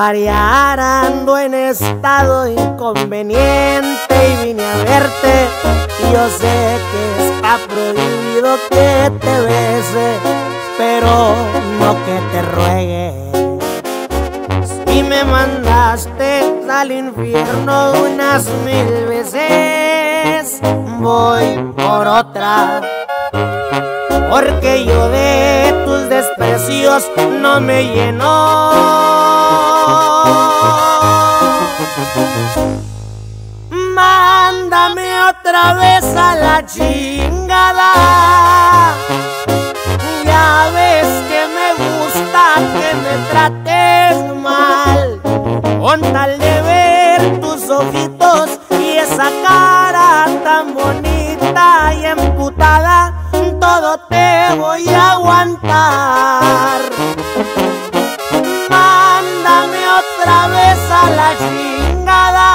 variar ando en estado inconveniente y vine a verte. Y yo sé que está prohibido que te bese, pero no que te ruegue. Si me mandaste al infierno unas 1000 veces, voy por otra, porque yo de tus desprecios no me lleno. Mándame otra vez a la chingada. Ya ves que me gusta que me trates mal, con tal de ver tus ojitos y esa cara tan bonita y emputada, todo te voy a aguantar. Mándame otra vez a la chingada,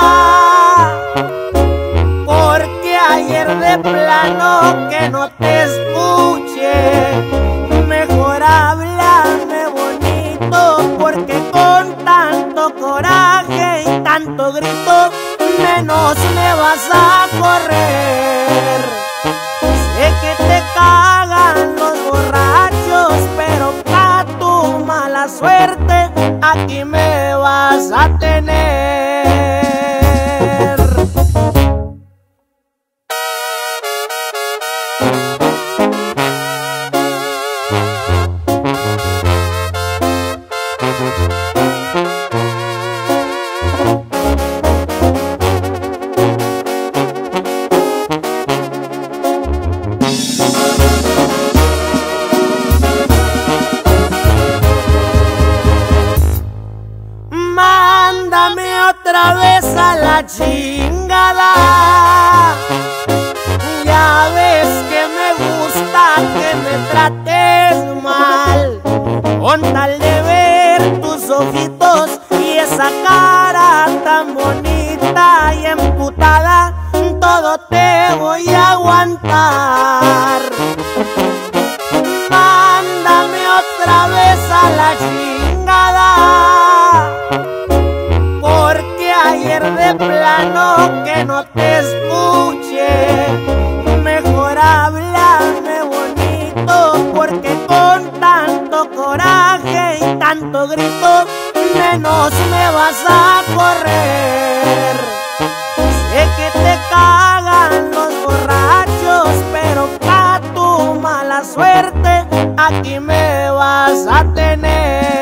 porque ayer de plano que no te escuché. Mejor háblame bonito, porque con tanto coraje y tanto grito menos me vas a correr. Sé que te cagan los borrachos, pero pa' tu mala suerte aquí me vas a tener. Mándame otra vez a la chingada. Ya ves que me gusta que me trates mal, con tal de ver tus ojitos y esa cara tan bonita y emputada, todo te voy a aguantar. Mándame otra vez a la chingada, porque ayer de plano que no te escuché. Mejor háblame bonito, porque con tanto coraje y tanto grito menos me vas a correr. Sé que te cagan los borrachos, pero pa' tu mala suerte aquí me vas a tener.